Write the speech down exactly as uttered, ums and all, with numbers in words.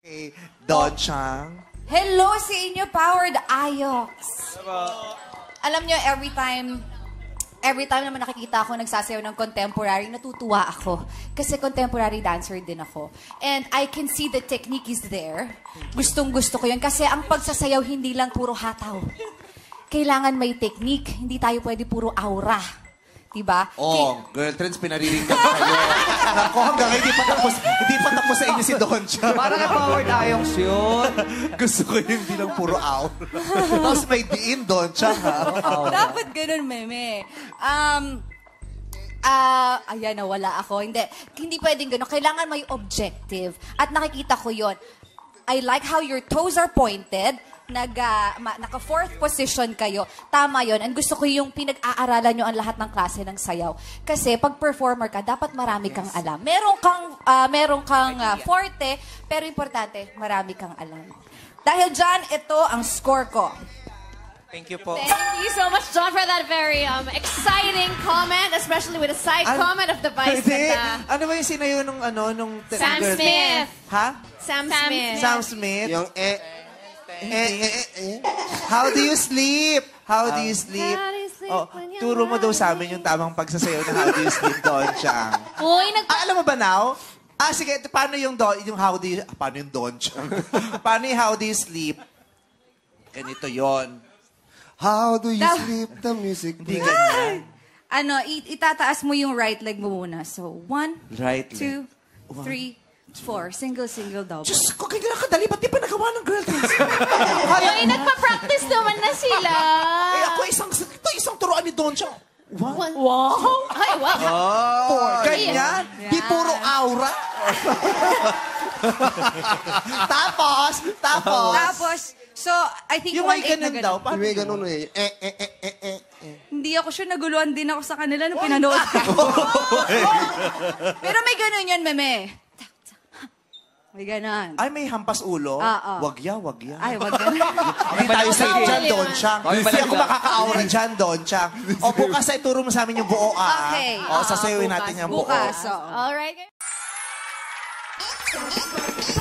Hey, Don Chang. Hello sa inyo, Powered Ayox. Alam nyo, every time, every time naman nakikita ako nagsasayaw ng contemporary, natutuwa ako. Kasi contemporary dancer din ako. And I can see the technique is there. Gustong-gusto ko yun. Kasi ang pagsasayaw, hindi lang puro hataw. Kailangan may technique. Hindi tayo pwede puro aura. Diba? Oh, GirlTrends, pinariringgan kayo. Ako, hanggang hindi pa tapos, hindi pa tapos sa inyo si Don Chang. Parang Powered Ayox yun. Gusto ko yung hindi lang puro aura. Tapos may diin, Don Chang, ha? Dapat ganun, meme. Um, ah, uh, ayan, nawala ako. Hindi, hindi pwedeng ganun. Kailangan may objective. At nakikita ko yon. I like how your toes are pointed. Nag, uh, naka-fourth position kayo. Tama yon. And gusto ko yung pinag-aaralan nyo ang lahat ng klase ng sayaw. Kasi pag performer ka, dapat marami kang alam. Meron kang, uh, meron kang uh, forte, pero importante, marami kang alam. Dahil dyan, ito ang score ko. Thank you po. Thank you so much, John, for that very um, exciting comment, especially with the side An comment of the Vice Ganda. Ano ba yung sinayo nung, ano, nung... Sam Smith. Ha? Sam, Sam Smith. Sam Smith. Yung eh... Eh, eh, eh, eh. How do you sleep? How do you sleep? How do you sleep Oh, when you're turo mo daw sa amin yung tamang pagsasayaw na How do you sleep, Don Chang. Uy, nag... Ah, alam mo ba now? Ah, sige, paano yung, don, yung How do you... Ah, paano yung Don Chang? Paano yung How do you sleep? Ganito yon. How do you Daw- sleep the music? Hindi ganyan. Ano, it itataas mo yung right leg mo muna. So, one, Right leg. two, three, four. Single, single, double. Diyos ko, kaya kadali. Ba't di pa nagawa ng GirlTrends? Uy, nagpa-practice naman na sila. Eh, ako isang, ito isang turuan ni Don Chang. Wow. Wow. Ay, wow. Oh, ganyan. Yeah. Di puro aura. tapos, tapos. Tapos, so, I think Yung one may eight na ganun daw. ganun. Paano May yun? ganun eh. Eh, eh, eh, eh, eh, eh. Hindi ako sure, naguluhan din ako sa kanila nung pinanood ko. Pero may ganun yun, meme. May ganun. Ay, may hampas ulo? Ah, ah. Wag ya, wag ya. Ay, wag ganun. Hindi tayo sa dyan, Don Chang. Ay, Hindi ako balik- makaka-aura dyan, Don Chang. O, bukas ay turo mo sa amin yung buo, ah. Okay. O, sasayawin natin yung buo. Bukas, so. All right.